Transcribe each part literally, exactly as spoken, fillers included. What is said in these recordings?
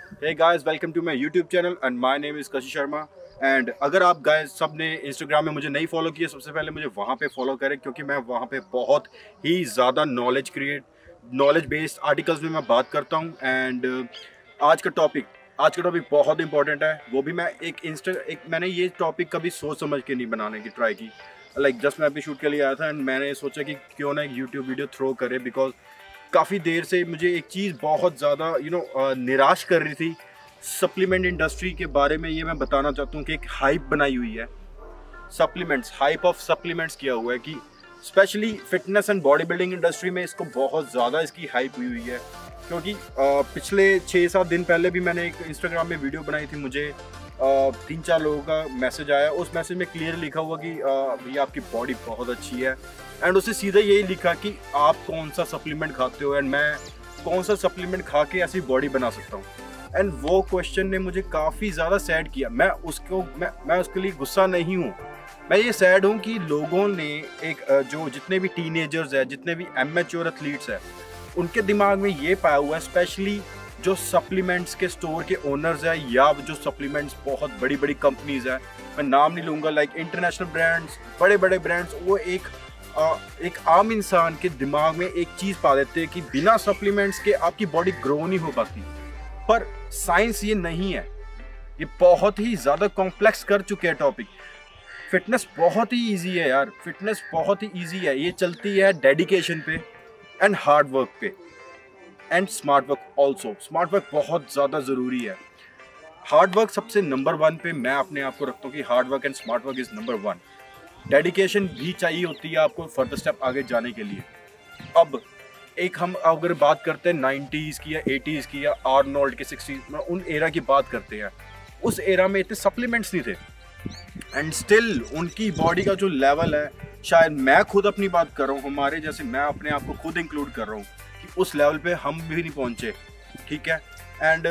Hey guys, welcome to my YouTube channel and my name is Kashish Sharma. And अगर आप guys सब ने Instagram में मुझे नहीं फॉलो किया, सबसे पहले मुझे वहाँ पे फॉलो करें, क्योंकि मैं वहाँ पे बहुत ही ज़्यादा knowledge create knowledge based articles में मैं बात करता हूँ। एंड आज का टॉपिक आज का टॉपिक बहुत इंपॉर्टेंट है। वो भी मैं एक इंस्टा एक मैंने ये टॉपिक कभी सोच समझ के नहीं बनाने की ट्राई की। लाइक जस्ट मैं अभी शूट के लिए आया था एंड मैंने सोचा कि क्यों ना एक यूट्यूब वीडियो थ्रो करे, बिकॉज काफ़ी देर से मुझे एक चीज़ बहुत ज़्यादा यू नो निराश कर रही थी सप्लीमेंट इंडस्ट्री के बारे में। ये मैं बताना चाहता हूँ कि एक हाइप बनाई हुई है सप्लीमेंट्स, हाइप ऑफ सप्लीमेंट्स किया हुआ है कि specially fitness and body building industry में इसको बहुत ज़्यादा इसकी हाइप हुई हुई है। क्योंकि आ, पिछले छः सात दिन पहले भी मैंने एक इंस्टाग्राम में वीडियो बनाई थी, मुझे आ, तीन चार लोगों का मैसेज आया। उस मैसेज में क्लियर लिखा हुआ कि भैया आपकी बॉडी बहुत अच्छी है, एंड उसे सीधा यही लिखा कि आप कौन सा सप्लीमेंट खाते हो एंड मैं कौन सा सप्लीमेंट खा के ऐसी बॉडी बना सकता हूँ। एंड वो क्वेश्चन ने मुझे काफ़ी ज़्यादा सैड किया। मैं उसको मैं मैं उसके लिए गुस्सा नहीं हूँ, मैं ये सैड हूँ कि लोगों ने एक जो जितने भी टीनेजर्स हैं, जितने भी एमेच्योर एथलीट्स हैं, उनके दिमाग में ये पाया हुआ है, स्पेशली जो सप्लीमेंट्स के स्टोर के ओनर्स हैं या जो सप्लीमेंट्स बहुत बड़ी बड़ी कंपनीज हैं, मैं नाम नहीं लूँगा, लाइक इंटरनेशनल ब्रांड्स, बड़े बड़े ब्रांड्स, वो एक आ, एक आम इंसान के दिमाग में एक चीज़ पा देते हैं कि बिना सप्लीमेंट्स के आपकी बॉडी ग्रो नहीं हो पाती। पर साइंस ये नहीं है, ये बहुत ही ज़्यादा कॉम्प्लेक्स कर चुके हैं टॉपिक। फिटनेस बहुत ही इजी है यार, फिटनेस बहुत ही इजी है। ये चलती है डेडिकेशन पे एंड हार्ड वर्क पे and smart work also. Smart work बहुत ज़्यादा ज़रूरी है। हार्ड वर्क सबसे नंबर वन पे मैं अपने आप को रखता हूँ कि hard work and smart work is number one. Dedication भी चाहिए होती है आपको फर्दर स्टेप आगे जाने के लिए। अब एक हम अगर बात करते हैं नाइन्टीज़ की या एटीज़ की या आर्नोल्ड के सिक्सटीज़ में, उन एरा की बात करते हैं, उस एरा में इतने सप्लीमेंट्स नहीं थे एंड स्टिल उनकी बॉडी का जो लेवल है, शायद मैं खुद अपनी बात कर रहा हूँ, हमारे जैसे मैं अपने आप को खुद इंक्लूड कर रहा हूँ कि उस लेवल पे हम भी नहीं पहुँचे, ठीक है। एंड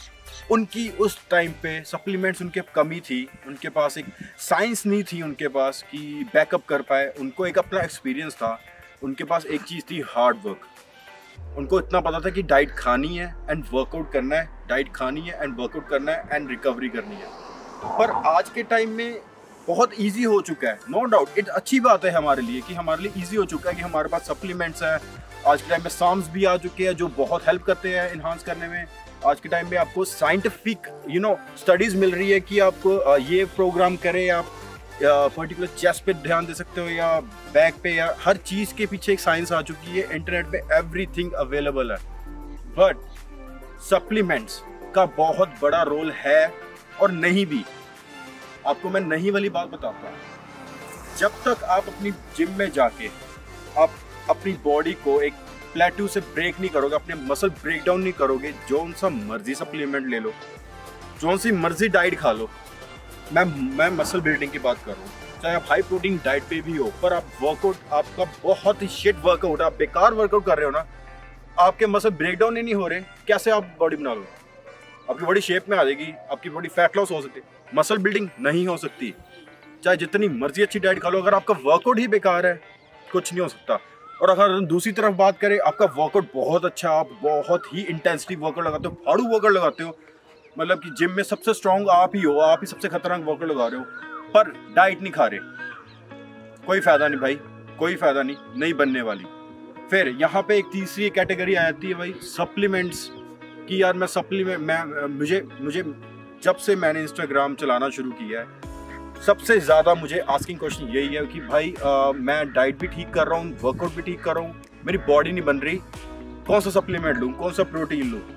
उनकी उस टाइम पे सप्लीमेंट्स उनके कमी थी, उनके पास एक साइंस नहीं थी उनके पास कि बैकअप कर पाए। उनको एक अपना एक्सपीरियंस था, उनके पास एक चीज़ थी हार्ड वर्क। उनको इतना पता था कि डाइट खानी है एंड वर्कआउट करना है, डाइट खानी है एंड वर्कआउट करना है एंड रिकवरी करनी है। पर आज के टाइम में बहुत इजी हो चुका है, नो डाउट, इट अच्छी बात है हमारे लिए कि हमारे लिए इजी हो चुका है कि हमारे पास सप्लीमेंट्स है। आज के टाइम में साम्स भी आ चुके हैं जो बहुत हेल्प करते हैं इन्हांस करने में। आज के टाइम में आपको साइंटिफिक यू नो स्टडीज़ मिल रही है कि आप ये प्रोग्राम करें, आप पर्टिकुलर चेस्ट पे ध्यान दे सकते हो या बैक पे, या हर चीज़ के पीछे एक साइंस आ चुकी है। इंटरनेट पे एवरीथिंग अवेलेबल है। बट सप्लीमेंट्स का बहुत बड़ा रोल है और नहीं भी। आपको मैं नहीं वाली बात बताता हूँ, जब तक आप अपनी जिम में जाके आप अपनी बॉडी को एक प्लेट्यू से ब्रेक नहीं करोगे, अपने मसल ब्रेक डाउन नहीं करोगे, जो सा मर्जी सप्लीमेंट ले लो, जो सी मर्जी डाइट खा लो, मैं मैं मसल बिल्डिंग की बात कर रहा हूँ, चाहे आप हाई प्रोटीन डाइट पे भी हो, पर आप वर्कआउट आपका बहुत ही शिट वर्कआउट, आप बेकार वर्कआउट कर रहे हो ना, आपके मसल ब्रेक डाउन ही नहीं हो रहे, कैसे आप बॉडी बना लो? आपकी बॉडी शेप में आ जाएगी, आपकी बॉडी फैट लॉस हो सकती है, मसल बिल्डिंग नहीं हो सकती। चाहे जितनी मर्जी अच्छी डाइट खा लो, अगर आपका वर्कआउट ही बेकार है, कुछ नहीं हो सकता। और अगर दूसरी तरफ बात करें, आपका वर्कआउट बहुत अच्छा, आप बहुत ही इंटेंसिटी वर्कआउट लगाते हो, फाड़ू वर्कआउट लगाते हो, मतलब कि जिम में सबसे स्ट्रॉन्ग आप ही हो, आप ही सबसे खतरनाक वर्कआउट लगा रहे हो, पर डाइट नहीं खा रहे, कोई फायदा नहीं भाई, कोई फायदा नहीं, नहीं बनने वाली। फिर यहाँ पे एक तीसरी कैटेगरी आ जाती है भाई सप्लीमेंट्स कि यार मैं सप्लीमेंट मैं मुझे मुझे जब से मैंने इंस्टाग्राम चलाना शुरू किया है, सबसे ज़्यादा मुझे आस्किंग क्वेश्चन यही है कि भाई आ, मैं डाइट भी ठीक कर रहा हूँ, वर्कआउट भी ठीक कर रहा हूँ, मेरी बॉडी नहीं बन रही, कौन सा सप्लीमेंट लूँ, कौन सा प्रोटीन लूँ?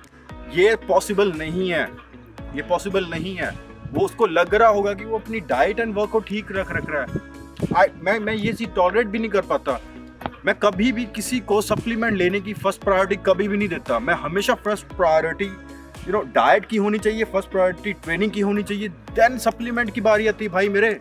ये पॉसिबल नहीं है, ये पॉसिबल नहीं है। वो उसको लग रहा होगा कि वो अपनी डाइट एंड वर्कआउट ठीक रख रख रहा है। I, मैं मैं ये चीज़ टॉलरेट भी नहीं कर पाता। मैं कभी भी किसी को सप्लीमेंट लेने की फर्स्ट प्रायोरिटी कभी भी नहीं देता। मैं हमेशा first priority you know diet की होनी चाहिए, फर्स्ट प्रायोरिटी ट्रेनिंग की होनी चाहिए, देन सप्लीमेंट की बारी आती है भाई मेरे,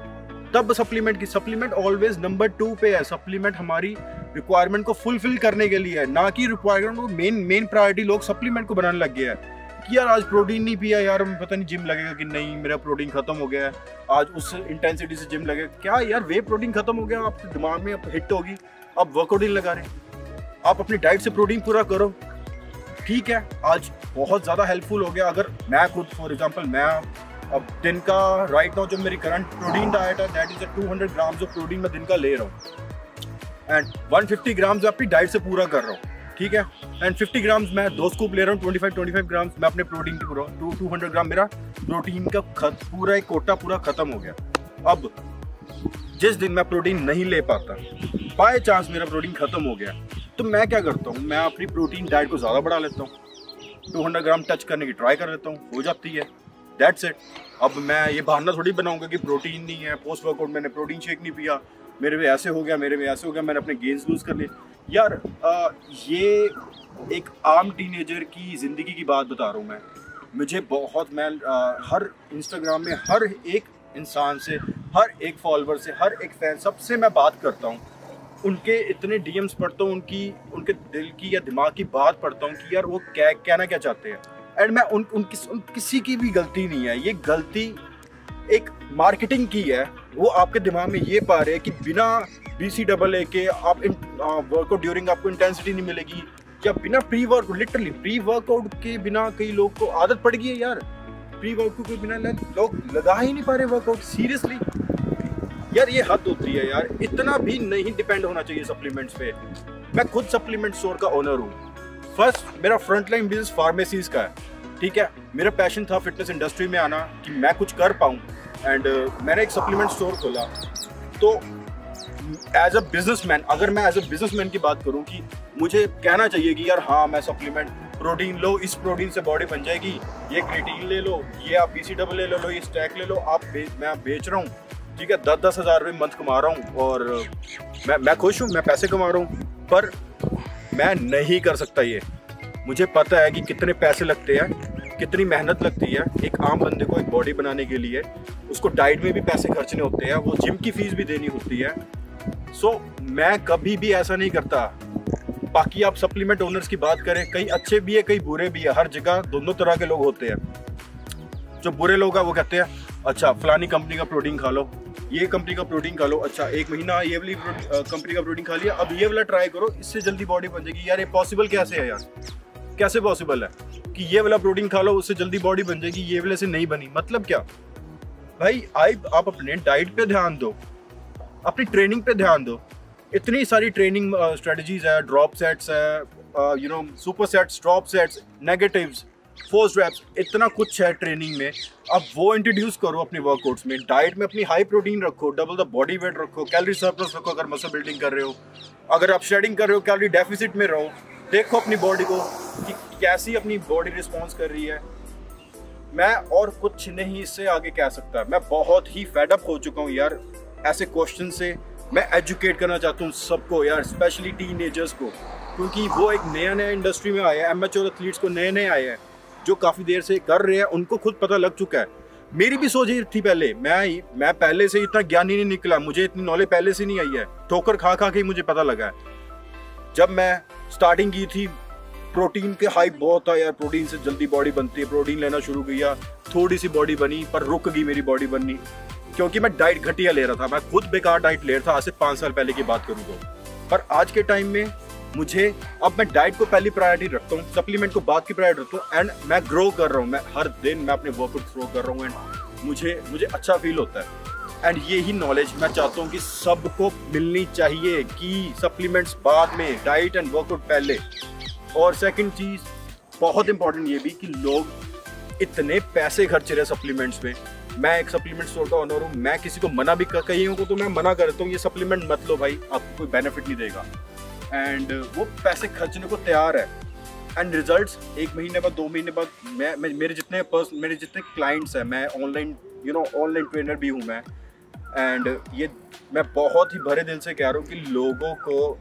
तब सप्लीमेंट की। सप्लीमेंट ऑलवेज नंबर टू पे है। सप्लीमेंट हमारी रिक्वायरमेंट को फुलफिल करने के लिए है, ना कि रिक्वायरमेंट को मेन मेन प्रायोरिटी लोग सप्लीमेंट को बनाने लग गए हैं कि यार आज प्रोटीन नहीं पिया, यार पता नहीं जिम लगेगा कि नहीं, मेरा प्रोटीन खत्म हो गया है, आज उस इंटेंसिटी से जिम लगेगा क्या यार, वे प्रोटीन खत्म हो गया, आपके दिमाग में हिट होगी, आप वर्कआउट नहीं लगा रहे, आप अपनी डाइट से प्रोटीन पूरा करो। ठीक है, आज बहुत ज़्यादा हेल्पफुल हो गया। अगर मैं खुद फॉर एग्जांपल मैं अब दिन का राइट नाउ जो मेरी करंट प्रोटीन डाइट है that is two hundred grams of protein मैं दिन का ले रहा हूँ एंड वन फिफ्टी ग्राम्स अपनी डाइट से पूरा कर रहा हूँ, ठीक है। एंड फिफ्टी ग्राम्स मैं दो स्कूप ले रहा हूँ, twenty five twenty five grams मैं अपने प्रोटीन की पूरा टू टू हंड्रेड ग्राम मेरा प्रोटीन का खत पूरा एक कोटा पूरा खत्म हो गया। अब जिस दिन मैं प्रोटीन नहीं ले पाता, बाय चांस मेरा प्रोटीन खत्म हो गया, तो मैं क्या करता हूँ, मैं अपनी प्रोटीन डाइट को ज़्यादा बढ़ा लेता हूँ, टू हंड्रेड ग्राम टच करने की ट्राई कर लेता हूँ, हो जाती है, दैट्स इट। अब मैं ये बहाना थोड़ी बनाऊंगा कि प्रोटीन नहीं है, पोस्ट वर्कआउट मैंने प्रोटीन शेक नहीं पिया, मेरे में ऐसे हो गया, मेरे में ऐसे हो गया, मैंने अपने गेन्स लूज कर लिए। यार आ, ये एक आम टीनेजर की ज़िंदगी की बात बता रहा हूँ मैं। मुझे बहुत मैं आ, हर इंस्टाग्राम में हर एक इंसान से, हर एक फॉलोअर से, हर एक फैन सबसे मैं बात करता हूँ, उनके इतने डीएम्स पढ़ता हूँ, उनकी उनके दिल की या दिमाग की बात पढ़ता हूँ कि यार वो क्या कहना क्या चाहते हैं। एंड मैं उन, उन, किस, उन किसी की भी गलती नहीं है, ये गलती एक मार्केटिंग की है। वो आपके दिमाग में ये पा रहे हैं कि बिना बी सी डबल ए के आप वर्कआउट ड्यूरिंग आपको इंटेंसिटी नहीं मिलेगी, या बिना pre workout literally pre workout के बिना कई लोग को आदत पड़ गई है यार, प्री वर्कआउट के बिना लोग लगा ही नहीं पा रहे वर्कआउट। सीरियसली यार ये हद होती है यार, इतना भी नहीं डिपेंड होना चाहिए सप्लीमेंट्स पे। मैं खुद सप्लीमेंट स्टोर का ओनर हूँ। फर्स्ट मेरा फ्रंटलाइन बिजनेस फार्मेसीज का है, ठीक है। मेरा पैशन था फिटनेस इंडस्ट्री में आना कि मैं कुछ कर पाऊँ, एंड uh, मैंने एक सप्लीमेंट स्टोर खोला। तो एज अ बिजनेसमैन, अगर मैं एज अ बिजनेसमैन की बात करूँ कि मुझे कहना चाहिए कि यार हाँ मैं सप्लीमेंट प्रोटीन लो, इस प्रोटीन से बॉडी बन जाएगी, ये क्रिएटिन ले लो, ये आप बी सी डबल ले लो, ये स्टैक ले लो, आप मैं बेच रहा हूँ, ठीक है, दस दस हज़ार रुपये मंथ कमा रहा हूँ और मैं मैं खुश हूँ, मैं पैसे कमा रहा हूँ, पर मैं नहीं कर सकता ये। मुझे पता है कि कितने पैसे लगते हैं, कितनी मेहनत लगती है एक आम बंदे को एक बॉडी बनाने के लिए, उसको डाइट में भी पैसे खर्चने होते हैं, वो जिम की फीस भी देनी होती है। सो so, मैं कभी भी ऐसा नहीं करता। बाकी आप सप्लीमेंट ओनर्स की बात करें, कई अच्छे भी है, कई बुरे भी है, हर जगह दोनों तरह के लोग होते हैं। जो बुरे लोग हैं वो कहते हैं अच्छा फलानी कंपनी का प्रोटीन खा लो, ये कंपनी का प्रोटीन खा लो, अच्छा एक महीना ये वाली कंपनी का प्रोटीन खा लिया, अब ये वाला ट्राई करो, इससे जल्दी बॉडी बन जाएगी। यार ये पॉसिबल कैसे है यार, कैसे पॉसिबल है कि ये वाला प्रोटीन खा लो उससे जल्दी बॉडी बन जाएगी, ये वाले से नहीं बनी? मतलब क्या भाई, आप अपने डाइट पे ध्यान दो, अपनी ट्रेनिंग पे ध्यान दो। इतनी सारी ट्रेनिंग स्ट्रेटजीज है, ड्रॉप सेट्स है, you know super sets, drop sets, negatives, force reps, इतना कुछ है ट्रेनिंग में। अब वो इंट्रोड्यूस करो अपने वर्कआउट्स में। डाइट में अपनी हाई प्रोटीन रखो, डबल द बॉडी वेट रखो, कैलोरी सरप्लस रखो अगर मसल बिल्डिंग कर रहे हो। अगर आप शेडिंग कर रहे हो कैलोरी डेफिसिट में रहो, देखो अपनी बॉडी को कि कैसी अपनी बॉडी रिस्पॉन्स कर रही है। मैं और कुछ नहीं इससे आगे कह सकता। मैं बहुत ही फेड अप हो चुका हूँ यार ऐसे क्वेश्चन से। मैं एजुकेट करना चाहता हूँ सबको यार, स्पेशली टीनेजर्स को, क्योंकि वो एक नया नया इंडस्ट्री में आया है। एमेच्योर एथलीट्स को नए नए आए हैं जो काफ़ी देर से कर रहे हैं, उनको खुद पता लग चुका है। मेरी भी सोच ये थी पहले, मैं मैं पहले से इतना ज्ञानी नहीं निकला, मुझे इतनी नॉलेज पहले से नहीं आई है, ठोकर खा खा के ही मुझे पता लगा है। जब मैं स्टार्टिंग की थी प्रोटीन के हाइप बहुत था यार, प्रोटीन से जल्दी बॉडी बनती है, प्रोटीन लेना शुरू किया, थोड़ी सी बॉडी बनी पर रुक गई मेरी बॉडी बननी, क्योंकि मैं डाइट घटिया ले रहा था। मैं खुद बेकार डाइट ले रहा था आज से पाँच साल पहले की बात करूँ तो। पर आज के टाइम में मुझे अब मैं डाइट को पहली प्रायोरिटी रखता हूँ, सप्लीमेंट को बाद की प्रायोरिटी रखता हूँ, एंड मैं ग्रो कर रहा हूँ। मैं हर दिन मैं अपने वर्कआउट ग्रो कर रहा हूँ एंड मुझे मुझे अच्छा फील होता है। एंड यही नॉलेज मैं चाहता हूँ कि सबको मिलनी चाहिए कि सप्लीमेंट्स बाद में, डाइट एंड वर्कआउट पहले। और सेकंड चीज़ बहुत इंपॉर्टेंट ये भी कि लोग इतने पैसे खर्च रहे सप्लीमेंट्स में। मैं एक सप्लीमेंट स्टोर का ओनर हूँ, मैं किसी को मना भी कर, कईयों को तो मैं मना करता हूँ ये सप्लीमेंट मत लो भाई, आपको कोई बेनिफिट नहीं देगा। एंड वो पैसे खर्चने को तैयार है। एंड रिजल्ट्स एक महीने बाद, दो महीने बाद, मैं, मैं मेरे जितने पर्सन मेरे जितने क्लाइंट्स हैं, मैं online you know online trainer भी हूँ मैं, एंड ये मैं बहुत ही भरे दिल से कह रहा हूँ कि लोगों को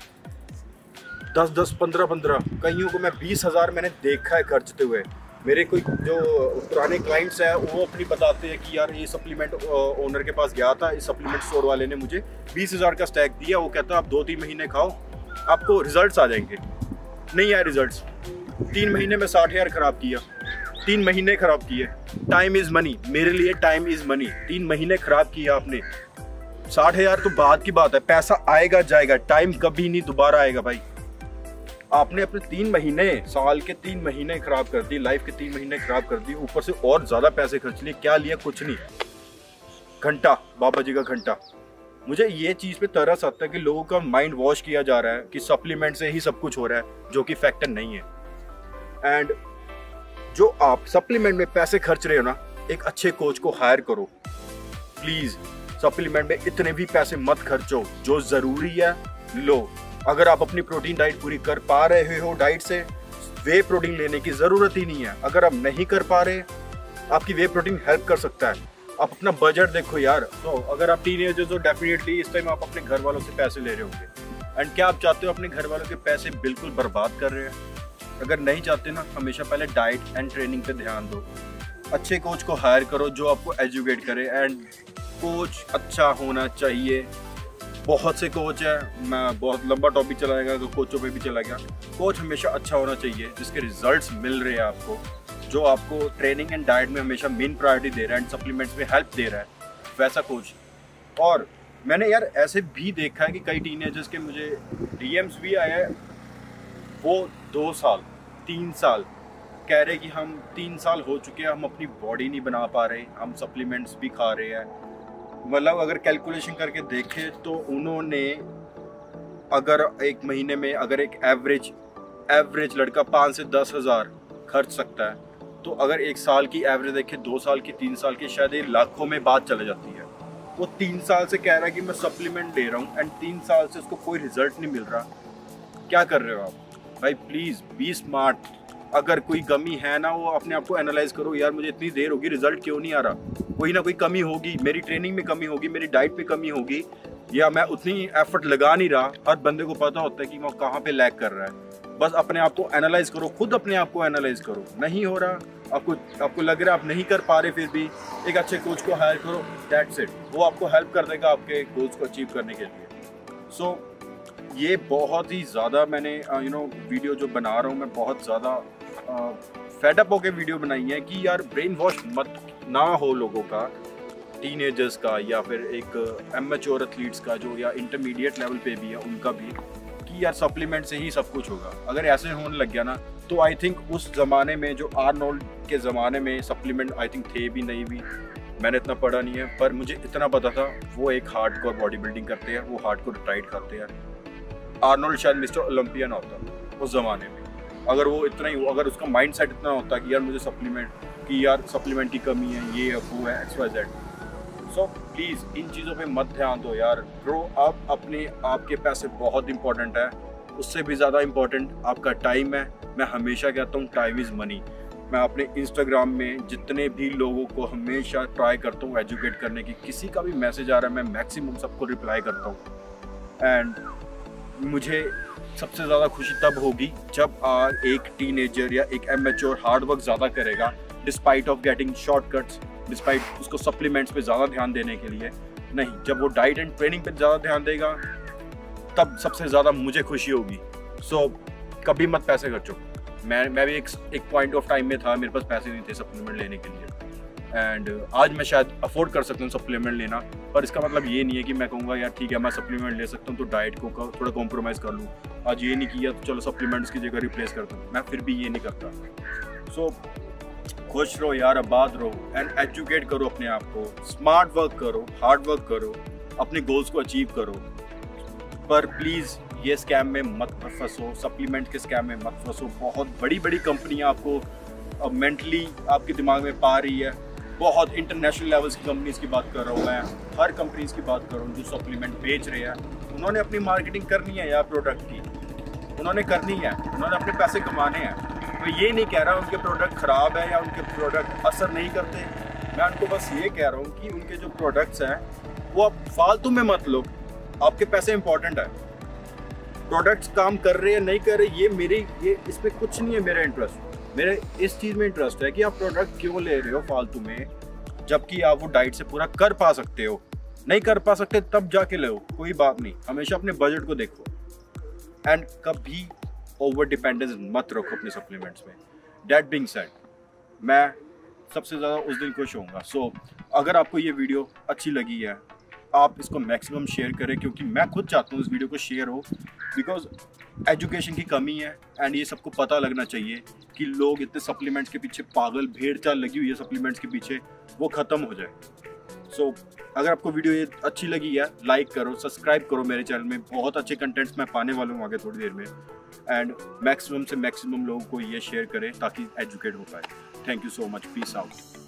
दस दस पंद्रह पंद्रह कईयों को मैं बीस हज़ार मैंने देखा है खर्चते हुए। मेरे कोई जो पुराने क्लाइंट्स हैं वो अपनी बताते हैं कि यार ये सप्लीमेंट ओनर के पास गया था, इस सप्लीमेंट स्टोर वाले ने मुझे बीस हज़ार का स्टैक दिया, वो कहता आप दो तीन महीने खाओ आपको रिजल्ट्स आ जाएंगे। नहीं आए रिजल्ट्स, तीन महीने में साठ हज़ार खराब किया, तीन महीने खराब किए। टाइम इज़ मनी, मेरे लिए टाइम इज़ मनी। तीन महीने खराब किया आपने, साठ हज़ार तो बाद की बात है, पैसा आएगा जाएगा, टाइम कभी नहीं दोबारा आएगा भाई। आपने अपने तीन महीने साल के तीन महीने खराब कर दिए, लाइफ के तीन महीने खराब कर दिए, ऊपर से और ज्यादा पैसे खर्च लिए। क्या लिया? कुछ नहीं, घंटा, बाबा जी का घंटा। मुझे ये चीज पे तरस आता है कि लोगों का माइंड वॉश किया जा रहा है कि सप्लीमेंट से ही सब कुछ हो रहा है, जो कि फैक्टर नहीं है। एंड जो आप सप्लीमेंट में पैसे खर्च रहे हो ना, एक अच्छे कोच को हायर करो प्लीज। सप्लीमेंट में इतने भी पैसे मत खर्चो, जो जरूरी है लो। अगर आप अपनी प्रोटीन डाइट पूरी कर पा रहे हो डाइट से, वे प्रोटीन लेने की जरूरत ही नहीं है। अगर आप नहीं कर पा रहे, आपकी वे प्रोटीन हेल्प कर सकता है। आप अपना बजट देखो यार। तो अगर आप टीनेजर्स हो, डेफिनेटली इस टाइम आप अपने घर वालों से पैसे ले रहे होंगे। एंड क्या आप चाहते हो अपने घर वालों के पैसे बिल्कुल बर्बाद कर रहे हैं? अगर नहीं चाहते ना, हमेशा पहले डाइट एंड ट्रेनिंग पे ध्यान दो। अच्छे कोच को हायर करो जो आपको एजुकेट करे। एंड कोच अच्छा होना चाहिए। बहुत से कोच है, मैं बहुत लंबा टॉपिक चलाएगा तो कोचों पे भी चला गया। कोच हमेशा अच्छा होना चाहिए जिसके रिजल्ट्स मिल रहे हैं आपको, जो आपको ट्रेनिंग एंड डाइट में हमेशा मेन प्रायोरिटी दे रहा है एंड सप्लीमेंट्स में हेल्प दे रहा है, वैसा कोच। और मैंने यार ऐसे भी देखा है कि कई टीनेजर्स के मुझे डीएम्स भी आया है, वो दो साल तीन साल कह रहे कि हम तीन साल हो चुके हैं, हम अपनी बॉडी नहीं बना पा रहे, हम सप्लीमेंट्स भी खा रहे हैं। मतलब अगर कैलकुलेशन करके देखें तो उन्होंने, अगर एक महीने में अगर एक एवरेज एवरेज लड़का पाँच से दस हज़ार खर्च सकता है, तो अगर एक साल की एवरेज देखें, दो साल की, तीन साल की, शायद ये लाखों में बात चले जाती है। वो तीन साल से कह रहा है कि मैं सप्लीमेंट ले रहा हूँ एंड तीन साल से उसको कोई रिजल्ट नहीं मिल रहा। क्या कर रहे हो आप भाई? Please be smart. अगर कोई कमी है ना, वो अपने आप को एनालाइज करो। यार मुझे इतनी देर होगी, रिजल्ट क्यों नहीं आ रहा? कोई ना कोई कमी होगी, मेरी ट्रेनिंग में कमी होगी, मेरी डाइट पे कमी होगी, या मैं उतनी एफर्ट लगा नहीं रहा। हर बंदे को पता होता है कि वो कहाँ पे लैग कर रहा है। बस अपने आप को एनालाइज करो, खुद अपने आप को एनालाइज करो। नहीं हो रहा आपको, आपको लग रहा है आप नहीं कर पा रहे, फिर भी एक अच्छे कोच को हायर करो, दैट्स इट। वो आपको हेल्प कर देगा आपके गोल्स को अचीव करने के लिए। सो so, ये बहुत ही ज़्यादा मैंने यू नो वीडियो जो बना रहा हूँ मैं, बहुत ज़्यादा फेडअप होके वीडियो बनाई है कि यार ब्रेन वॉश मत ना हो लोगों का, टीनेजर्स का या फिर एक एमेच्योर एथलीट्स का जो या इंटरमीडिएट लेवल पे भी है उनका भी, कि यार सप्लीमेंट से ही सब कुछ होगा। अगर ऐसे होने लग गया ना, तो आई थिंक उस ज़माने में जो आर्नोल्ड के ज़माने में सप्लीमेंट आई थिंक थे भी नहीं भी, मैंने इतना पढ़ा नहीं है, पर मुझे इतना पता था वो एक हार्डकोर बॉडी बिल्डिंग करते हैं, वो हार्डकोर डाइट खाते हैं। आर्नोल्ड शायद मिस्टर ओलंपियन होता उस ज़माने में। अगर वो इतना ही, अगर उसका माइंड सेट इतना होता कि यार मुझे सप्लीमेंट की यार सप्लीमेंट की कमी है, ये है, वो है, X Y Z. So please इन चीज़ों पे मत ध्यान दो यार। ब्रो, आप अपने आपके पैसे बहुत इंपॉर्टेंट है, उससे भी ज़्यादा इंपॉर्टेंट आपका टाइम है। मैं हमेशा कहता हूँ टाइम इज़ मनी। मैं अपने इंस्टाग्राम में जितने भी लोगों को हमेशा ट्राई करता हूँ एजुकेट करने की, किसी का भी मैसेज आ रहा है मैं मैक्सिमम सबको रिप्लाई करता हूँ। एंड मुझे सबसे ज़्यादा खुशी तब होगी जब आ, एक टीनेजर या एक एमेच्योर हार्ड वर्क ज़्यादा करेगा, despite of getting shortcuts, despite उसको सप्लीमेंट्स पे ज़्यादा ध्यान देने के लिए नहीं, जब वो डाइट एंड ट्रेनिंग पे ज़्यादा ध्यान देगा, तब सबसे ज़्यादा मुझे खुशी होगी। सो so, कभी मत पैसे खर्चो। मैं मैं भी एक एक पॉइंट ऑफ टाइम में था, मेरे पास पैसे नहीं थे सप्लीमेंट लेने के लिए, एंड आज मैं शायद अफोर्ड कर सकता हूँ सप्लीमेंट लेना, पर इसका मतलब ये नहीं है कि मैं कहूँगा यार ठीक है मैं सप्लीमेंट ले सकता हूँ तो डाइट को थोड़ा कॉम्प्रोमाइज़ कर लूँ। आज ये नहीं किया तो चलो सप्लीमेंट्स की जगह रिप्लेस करता हूँ, मैं फिर भी ये नहीं करता। सो so, खुश रहो यार, आबाद रहो एंड एजुकेट करो अपने आप को, स्मार्ट वर्क करो, हार्ड वर्क करो, अपने गोल्स को अचीव करो। पर प्लीज़ ये स्कैम में मत फंसो, सप्लीमेंट के स्कैम में मत फंसो। बहुत बड़ी बड़ी कंपनियाँ आपको मेंटली आपके दिमाग में पा रही है। बहुत इंटरनेशनल लेवल्स की कंपनीज की बात कर रहा हूँ मैं, हर कंपनीज की बात कर रहा हूँ जो सप्लीमेंट बेच रहे हैं। उन्होंने अपनी मार्केटिंग करनी है यार प्रोडक्ट की, उन्होंने करनी है, उन्होंने अपने पैसे कमाने हैं। तो ये नहीं कह रहा उनके प्रोडक्ट ख़राब है या उनके प्रोडक्ट असर नहीं करते, मैं उनको बस ये कह रहा हूँ कि उनके जो प्रोडक्ट्स हैं वो आप फालतू में मत लो, आपके पैसे इंपॉर्टेंट है। प्रोडक्ट्स काम कर रहे हैं नहीं कर रहे, ये मेरे ये इसमें कुछ नहीं है मेरा इंटरेस्ट। मेरे इस चीज़ में इंटरेस्ट है कि आप प्रोडक्ट क्यों ले रहे हो फालतू में, जबकि आप वो डाइट से पूरा कर पा सकते हो। नहीं कर पा सकते तब जाके लो, कोई बात नहीं, हमेशा अपने बजट को देखो एंड कभी ओवर डिपेंडेंस मत रखो अपने सप्लीमेंट्स में। दैट बीइंग सेड, मैं सबसे ज़्यादा उस दिन खुश होऊंगा। सो so, अगर आपको ये वीडियो अच्छी लगी है, आप इसको मैक्सिमम शेयर करें, क्योंकि मैं खुद चाहता हूँ इस वीडियो को शेयर हो, बिकॉज एजुकेशन की कमी है एंड ये सबको पता लगना चाहिए कि लोग इतने सप्लीमेंट्स के पीछे पागल भेड़ चाल लगी हुई है सप्लीमेंट्स के पीछे, वो ख़त्म हो जाए। सो so, अगर आपको वीडियो ये अच्छी लगी है लाइक करो, सब्सक्राइब करो मेरे चैनल में, बहुत अच्छे कंटेंट्स मैं पाने वाला हूँ आगे थोड़ी देर में, एंड मैक्सिमम से मैक्सिमम लोगों को ये शेयर करें ताकि एजुकेट हो पाए। Thank you so much, peace out.